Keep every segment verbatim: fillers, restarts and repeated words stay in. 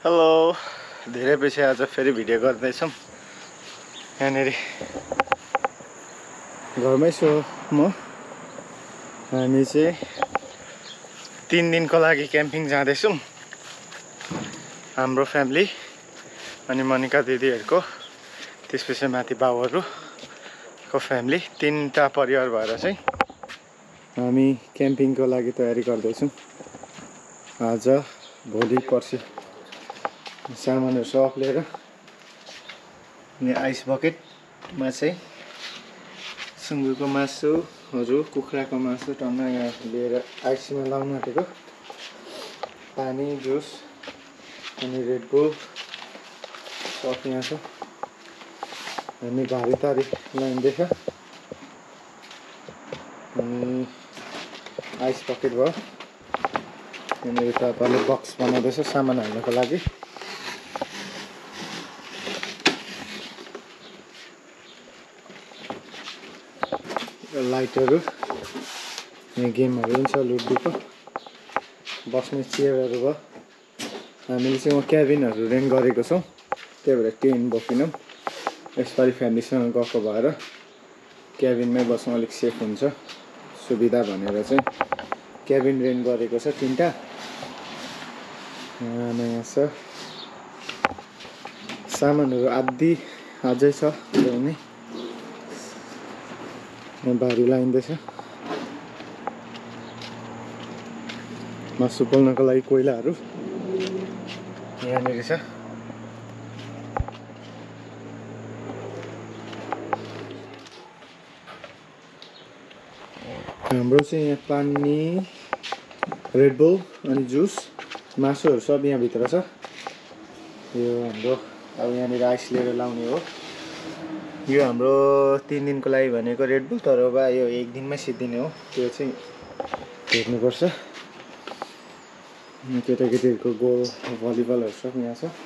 Hello धेरै पछि आज फेरि भिडियो गर्दैछौँ। यहाँनेरि घरमै छु म। हामी चाहिँ तीन दिनको लागि क्याम्पिङ जाँदैछौँ। हाम्रो फ्यामिली अनि मनिका दिदीहरूको, त्यसपछि माथि बाबुहरूको फ्यामिली, तीनटा परिवार भएर चाहिँ हामी क्याम्पिङको लागि तयारी गर्दैछौँ। आज भोलि पर्सि सामानहरू सब लिएर अनि आइस बकेटमा चाहिँ सुँगुरको मासुहरू, कुखुराको मासु टन्न यहाँ लिएर आइसमा लाउनु आँटेको। पानी, जुस अनि रेडबुल सब यहाँ छ। हामी भारी तारी लाइँदैछ अनि आइस बकेट भयो। यहाँनिर पापाले बक्स बनाउँदैछ सामान हाल्नको लागि। लाइटहरू, यहाँ गेमहरू पनि छ, लुडोको बस्ने चेयरहरू भयो। हामीले चाहिँ क्याबिनहरू रेन्ट गरेको छौँ, त्यही भएर टेन्ट बोकेनौँ। यसपालि फ्यामिलीसँग गएको भएर क्याबिनमै बस्नु अलिक सेफ हुन्छ, सुविधा भनेर चाहिँ क्याबिन रेन्ट गरेको छ तिनवटा। नयाँ छ सामानहरू, आदि अझै छ ल्याउने। यहाँ भारी लाइँदैछ। मासु पोल्नको लागि कोइलाहरू यहाँनिर छ। हाम्रो चाहिँ यहाँ पानी, रेडबुल अनि जुस, मासुहरू सब यहाँभित्र छ। यो हाम्रो अब यहाँनिर आइस लिएर लाउने हो। यो हाम्रो तिन दिनको लागि भनेको रेडबुल, तर अब यो एक दिनमै सिद्धिने हो। त्यो चाहिँ हेर्नुपर्छ। केटाकेटीहरूको गोल भलिबलहरू सब यहाँ छ।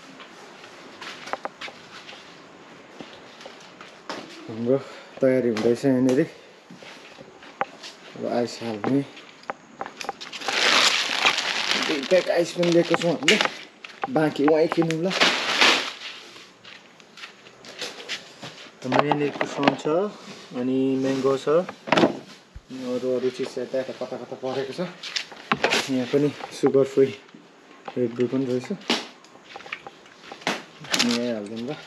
हाम्रो तयारी हुँदैछ यहाँनिर। अब आइस हाल्ने दुई प्याक आइस पनि लिएको छौँ हामीले, बाँकी वहीँ किनौँ ल। हाम्रो यहाँनिर कुसुम छ अनि म्याङ्गो छ, अरू अरू चिज यता यता कता कता परेको छ। यहाँ पनि सुगर फ्री रेडबुल पनि रहेछ, यहीँ हालिदिउँ ल।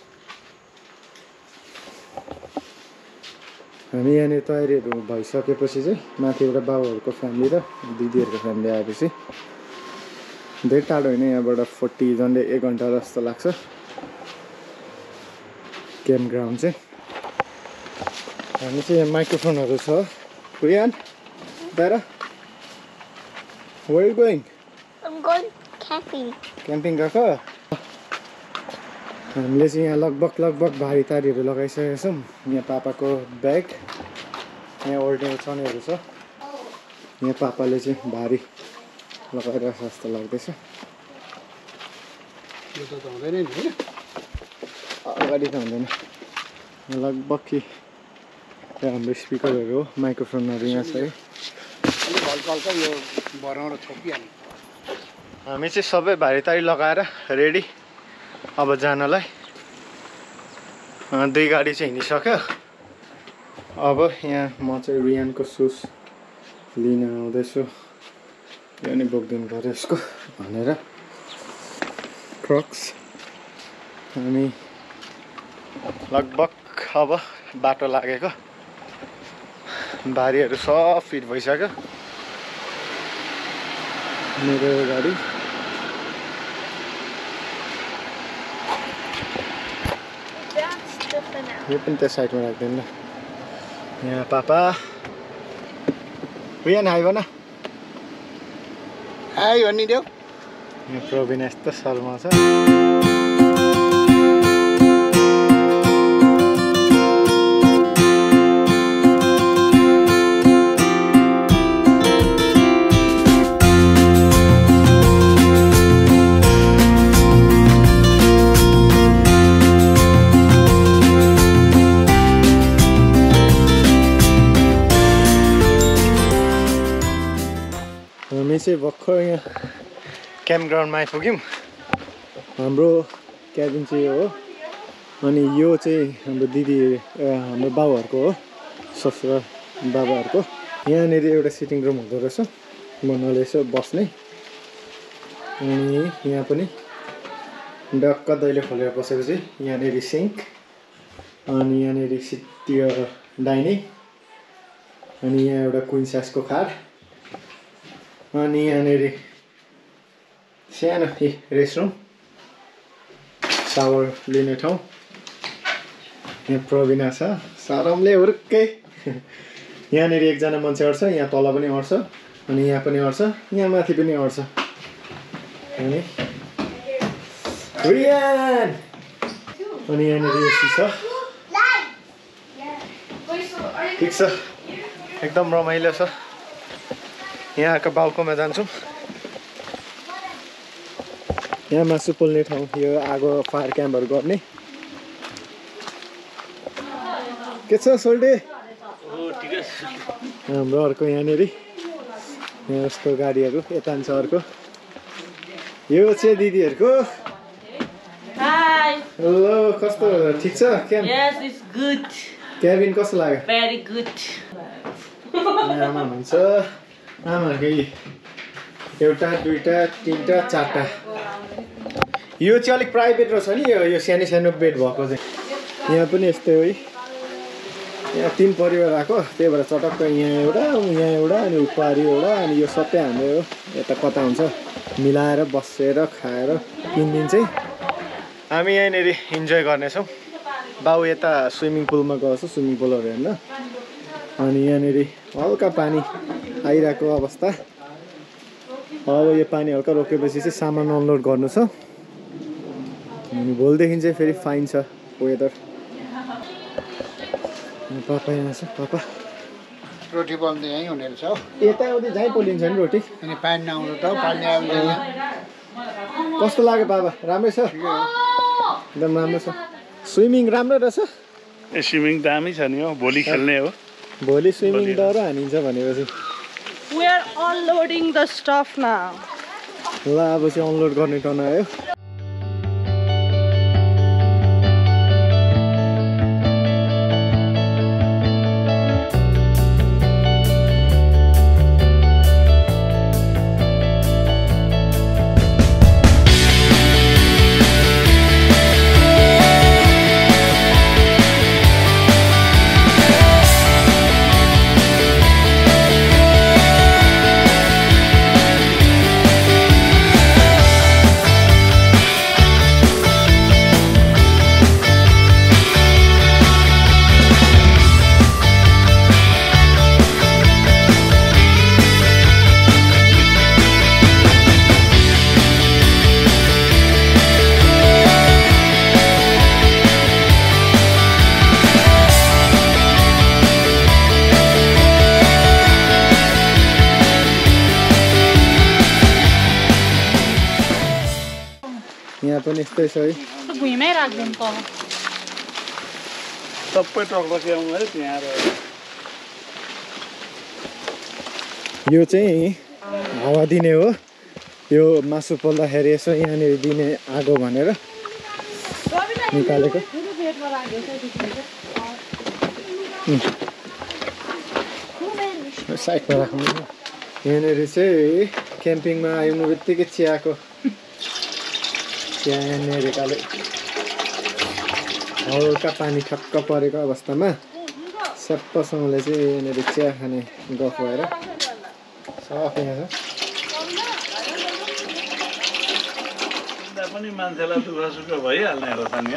हामी यहाँनिर तयारीहरू भइसकेपछि चाहिँ माथिबाट बाबुहरूको फ्यामिली र दिदीहरूको फ्यामिली आएपछि, धेरै टाढो होइन यहाँबाट फोर्टी झन्डै एक घन्टा जस्तो लाग्छ क्याम्प ग्राउन्ड चाहिँ। हामी चाहिँ यहाँ माइक्रोफोनहरू छ। Riyan, Dara, where are you going? I'm going camping. Camping गएको? हामीले चाहिँ यहाँ लगभग लगभग भारी तारीहरू लगाइसकेका छौँ। यहाँ पापाको ब्याग, यहाँ ओल्डे चनेहरू छ। यहाँ पापाले चाहिँ भारी लगाइरहेको जस्तो लाग्दैछ। यो त हुँदैन नि हैन? अगाडि त हुँदैन। लगभग कि हाम्रो स्पिकरहरू हो, माइक्रोफोनहरू यहाँ छ है। अलि हल्का हल्का यो बनाएर छोपिहाल्नु। हामी चाहिँ सबै भारी तारी लगाएर रेडी अब जानलाई। दुई गाडी चाहिँ हिँडिसक्यो। अब यहाँ म चाहिँ रियानको सुज लिन आउँदैछु। यो नि बोकिदिनु पर्यो यसको भनेर, क्रक्स। हामी लगभग अब बाटो लागेको, भारीहरू सब फिट भइसक्यो। मेरो गाडी यो पनि त्यो साइडमा राख्दैन ल। यहाँ पापा रियान हाई भन, हाई भनिदेऊ। यहाँ प्रवीण यस्तो शर्माउँछ। हामी चाहिँ भर्खर यहाँ क्याम्प ग्राउन्डमा आइपुग्यौँ। हाम्रो क्याबिन चाहिँ हो अनि यो चाहिँ हाम्रो दिदी हाम्रो बाबुहरूको हो ससुरा बाबाहरूको यहाँनिर एउटा सिटिङ रुम हुँदो रहेछ मनाले यसो बस्ने अनि यहाँ पनि डक्क दैलो खोलेर बसेपछि यहाँनिर सिङ्क अनि यहाँनिर त्यो डाइनिङ अनि यहाँ एउटा क्विन साइजको खाट अनि यहाँनिर सानो रेस्टरुम सावर लिने ठाउँ यहाँ प्रवीणा छ सरमले हुर्कै यहाँनिर एकजना मान्छे अट्छ यहाँ तल पनि अट्छ अनि यहाँ पनि अट्छ यहाँ माथि पनि अट्छ अनि रियान अनि यहाँनिर एसी छ ठिक छ एकदम रमाइलो छ यहाँको बाल्कोमा जान्छौँ यहाँ मासु पोल्ने ठाउँ यो आगो फायर क्याम्पहरू गर्ने के छ सोल्टे हाम्रो अर्को यहाँनिर यहाँ यस्तो गाडीहरू यता छ अर्को यो चाहिँ दिदीहरूको हेलो कस्तो ठिक छ camp Yes, it's good. Cabin कस्तो लाग्यो Very good. आमा हुन्छ आमाकै एउटा दुईटा तिनटा चारटा यो चाहिँ अलिक प्राइभेट रहेछ नि यो यो सानो सानो बेड भएको चाहिँ यहाँ पनि यस्तै हो यहाँ तिन परिवार आएको त्यही भएर चटक्क यहाँ एउटा यहाँ एउटा अनि पारि एउटा अनि यो सबै हाम्रो हो यता कता हुन्छ मिलाएर बसेर खाएर तिन दिन चाहिँ हामी यहाँनिर इन्जोय गर्नेछौँ बाउ यता स्विमिङ पुलमा गएको छ स्विमिङ पुलहरू हेर्न अनि यहाँनिर हल्का पानी आइरहेको अवस्था अब यो पानी हल्का रोकेपछि चाहिँ सामान अनलोड गर्नु छ अनि भोलिदेखि चाहिँ फेरि फाइन छ वेदर पापा यहाँ छ पापा रोटी बल्नु यहीँ हुने रहेछ हौ यता आउँदै जहीँ पोलिन्छ नि रोटी अनि पानी नआउनु त पानी आउँदैन कस्तो लाग्यो बाबा राम्रै छ एकदम राम्रो छ स्विमिङ राम्रो रहेछ ए स्विमिङ दामी छ नि हो भोलि खेल्ने हो भोलि स्विमिङ डर हानिन्छ भनेपछि We are unloading the stuff now. ल अब चाहिँ अनलोड गर्ने टर्न आयो यहाँ पनि यस्तै छ है भुइँमै राख्दिनु त सबै टक्क ल्याउनु है त्यहाँ यो चाहिँ हावा दिने हो यो मासु पोल्दाखेरि यसो यहाँनिर दिने आगो भनेर निकालेको साइडमा राख्नु यहाँनिर चाहिँ क्याम्पिङमा आउनु बित्तिकै चियाको चिया यहाँनिर काले हल्का पानी ठक्क परेको अवस्थामा सप्पसँगले चाहिँ यहाँनिर चिया खाने गफ भएर सफ यहाँ छ पनि मान्छेलाई दुःख सुख भइहाल्ने रहेछ नि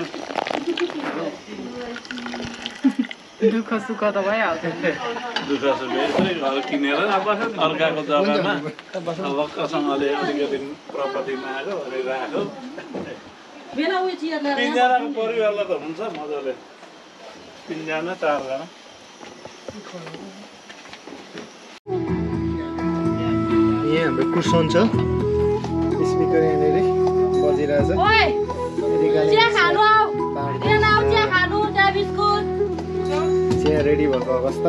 दुःख सुख त भइहाल्छ दुःख सुख यसरी घर किनेर अर्काको जग्गामा भक्कसँगले अलिकति प्रपर्टीमा आएको अनि राख्यो तिनजनाको परिवारलाई त हुन्छ मजाले तिनजना चारजना यहाँ हाम्रो कुसन छ स्पिकर यहाँनिर बजिरहेछ चिया रेडी भएको अवस्था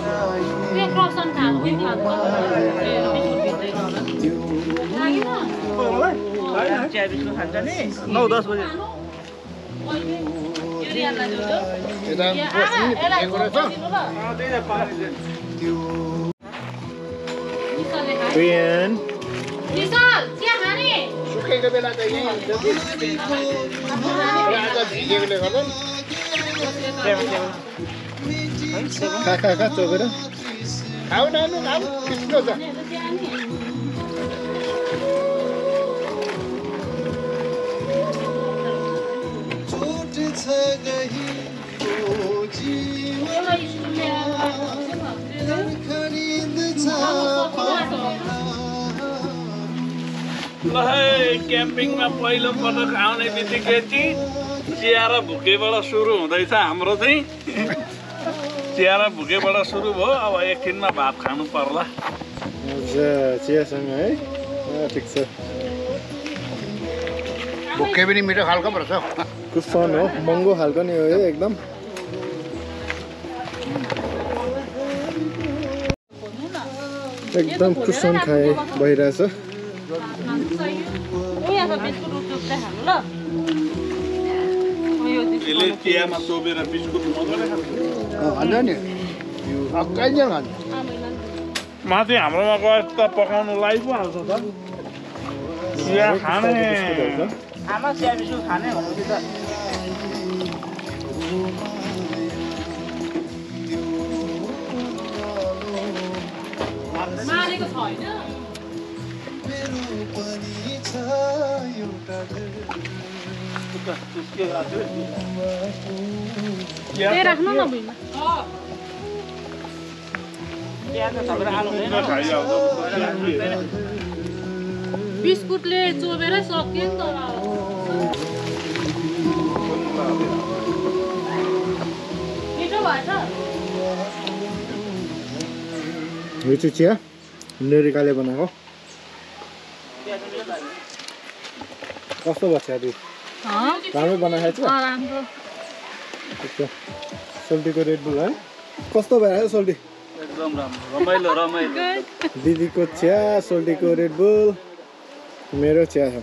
Dia croissant खानु पनि खान्छ ए बिस्कुट भित्रै लाग्यो न चिया बिस्कुट खान्छ नि नौ दस बजे युरियालाई जोड्यो यता बस्नु एक रहेछ Rian. निसल चिया खाने सुकेको बेला त यही हुन्छ कि आज भिजेकोले गर्दा खा खा खा चोकेर खाऊ नानु खाऊ किस्तो छ ल क्याम्पिङमा पहिलो पटक आउने बित्तिकै चिया र भुकेबाट सुरु हुँदैछ हाम्रो चाहिँ चिया र भुकेबाट सुरु भयो अब एकछिनमा भात खानु पर्ला चियासँग है ठिक छ भुक्के पनि मिठो खालको पो रहेछ कुसन हो महँगो खालको नि हो यो एकदम एकदम कुसन खाए भइरहेछ यसले चियामा चोबेर बिस्कुट मजाले खान्छ भन्छ नि अक्काइन्जेल भन्छ माथि हाम्रोमा गएर त पकाउनु लागि पो हाल्छ त चिया खाने आमा चिया बिस्कुट खाने हो कि त मारेको छैन ए राख्नु न भुइँमा बिस्कुटले चोबेरै सक्यो नि त मिठो भएछ यो चाहिँ चिया नेरिकाले बनाएको कस्तो भयो चिया दुई राम्रै बनाएको छ राम्रो सोल्टीको रेड बुल है कस्तो भइरहेको सोल्टी एकदम राम्रो रमाइलो रमाइलो दिदीको चिया सोल्टीको रेड बुल मेरो चिया छ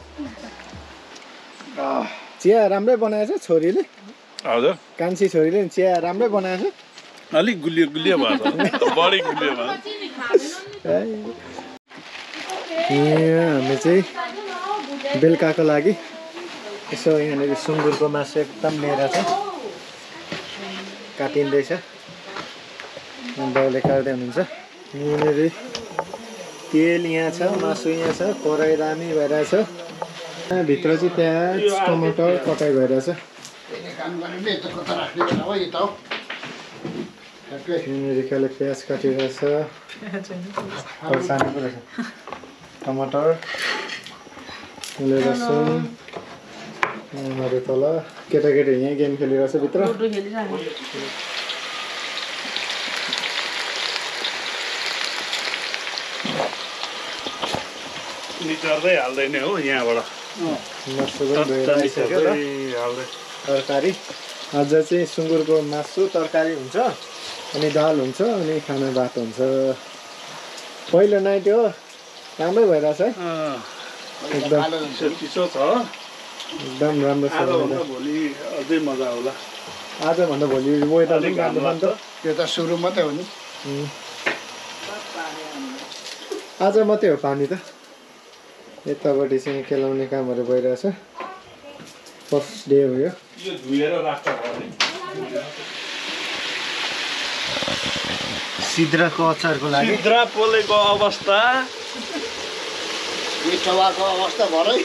चिया राम्रै बनाएछ छोरीले हजुर कान्छी छोरीले चिया राम्रै बनाएछ अलिक गुलियो गुलियो भयो बढी गुलियो भयो यहाँ हामी चाहिँ बेलुकाको लागि यसो यहाँनिर सुँगुरको मासु एकदम लिएर छ काटिँदैछ बाउले काट्दै हुनुहुन्छ यहाँनिर तेल यहाँ छ मासु यहाँ छ कराई दामी भइरहेछ भित्र चाहिँ प्याज टमाटर कटाइ भइरहेछ यहाँनिर खाले प्याज काटिरहेछ सानो रहेछ टमाटर लसुन यहाँनिर तल केटाकेटी यहाँ गेम खेलिरहेछ भित्र निचर्दै हाल्दैन हो यहाँबाट मासु पनि भइरहेको तरकारी आज चाहिँ सुँगुरको मासु तरकारी हुन्छ अनि दाल हुन्छ अनि खाना भात हुन्छ पहिलो नाइट हो राम्रै भइरहेछ है एकदम चिसो छ एकदम राम्रो छ भोलि अझै मजा होला आजभन्दा भोलि वेदर पनि राम्रो छ नि त त्यो त सुरु मात्रै हो नि आज मात्रै हो पानी त यतापट्टि चाहिँ खेलाउने कामहरू भइरहेछ फर्स्ट डे हो यो सिद्राको अचारको लागि सिद्रा पोलेको अवस्था मिठोवाको अवस्था भरै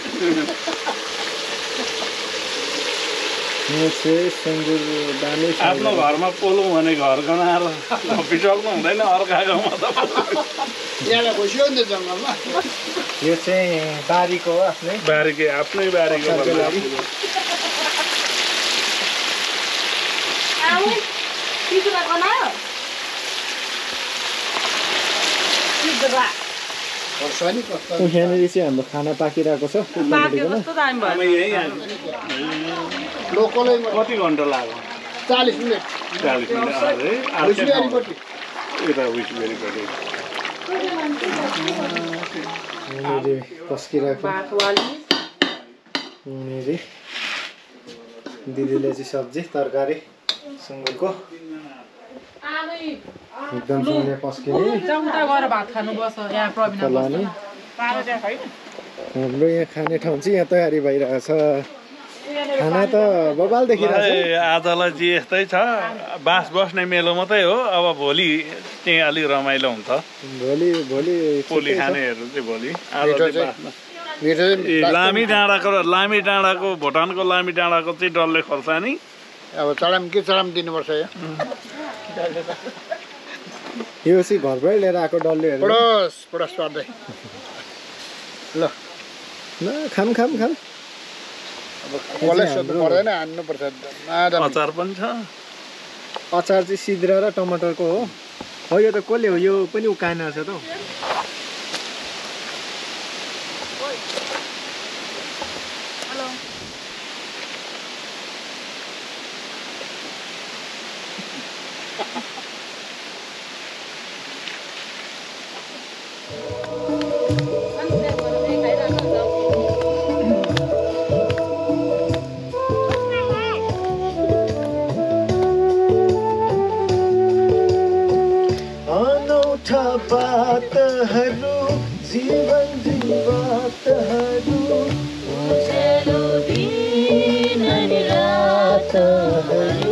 यो चाहिँ सुँगुर दामी आफ्नो घरमा पोलौँ भने घर गनाएर बिचल्नु हुँदैन अर्काको यहाँ बस्यो नि त जङ्गलमा यो चाहिँ बारीको हो आफ्नै बारीको आफ्नै बारीको लागि यहाँनिर चाहिँ हाम्रो खाना पाकिरहेको छ लोकलै कति घन्टा लाग्यो चालिस मिनट चालिस मिनट यता उइस बेरिपट्टि यहाँनिर पस्किरहेको यहाँनिर दिदीले चाहिँ सब्जी तरकारी सुँगुरको एकदम सँगै पस्किने फलाने हाम्रो यहाँ खाने ठाउँ चाहिँ यहाँ तयारी भइरहेछ खाना त बबाल देखिरहेछ आजलाई चाहिँ यस्तै छ बास बस्ने मेलो मात्रै हो अब भोलि चाहिँ अलिक रमाइलो हुन्छ भोलि भोलि पोली खानेहरू चाहिँ भोलि लामी डाँडाको लामी डाँडाको भुटानको लामी डाँडाको चाहिँ डल्ले खोर्सानी अब चलाम के चलाम दिनुपर्छ यो यो चाहिँ घरबाटै लिएर आएको डल्लेहरू पडोस पडोस पर्दै ल ल खाम खाम खाम कसलाई सोध्नु पर्दैन हान्नुपर्छ अचार पनि छ अचार चाहिँ सिद्रा र टमाटरको हो हो यो त कसले हो यो पनि उकाएन छ त बातहरू जीवन जीवातहरू उज्यालो दिन अनि रातहरू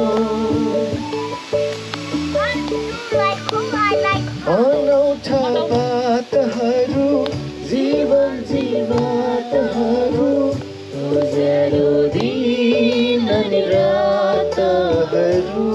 अनौठा बातहरू जीवन जीवातहरू उज्यालो दिन अनि रातहरू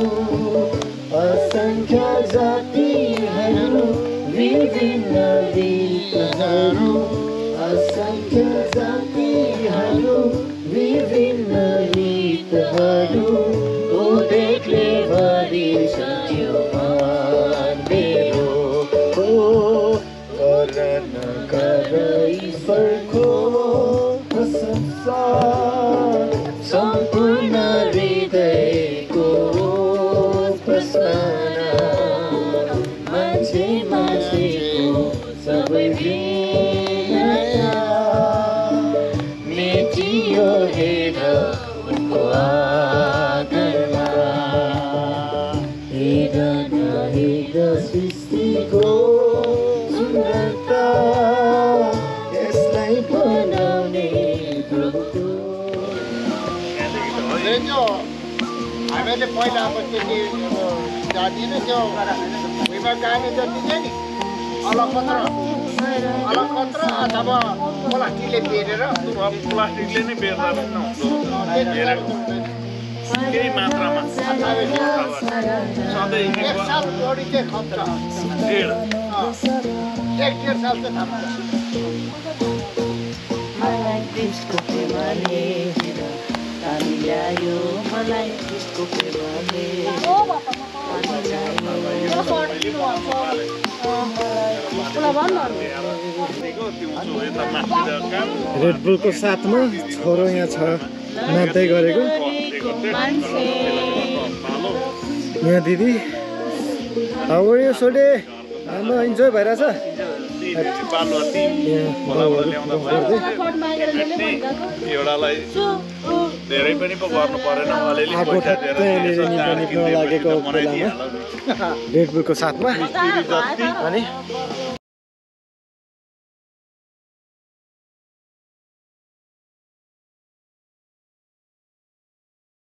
असंख्य जातिहरू विभिन्न गीतहरू असंख्य जातिहरू विभिन्न गीतहरू उदेख्ने भरि सन्यो मेरो हो कर नगर ईश्वरको प्रशंसा सम्पूर्ण हृदयको प्रसन्ना मान्छे मान्छेको सबै भिन्नता मेटियो हेर उनको आदरमा हेर नहेर सृष्टिको सुन्दरता यसलाई बनाउने प्रभुको हामीले पहिला अब त्यति जाति नै त्यो भुइँमा गाने जति चाहिँ नि अलकत्र अलकत्र अथवा प्लास्टिकले बेरेर प्लास्टिकले नै बेर्दा पनि नहुँदो केही मात्रामा सधैँ एक साल बढी चाहिँ खप्छ डेढ एक डेढ साल चाहिँ थाप्छ ल्यायो मलाई त्यसको प्रेमले रेड बुलको साथमा छोरो यहाँ छ नाच्दै गरेको यहाँ दिदी अब यो सोडे हाम्रो इन्जोय भइरहेछ एउटालाई धेरै पनि पो गर्नु परेन अलिअलि पैसा लागेको बेलामा रेड बुलको साथमा अनि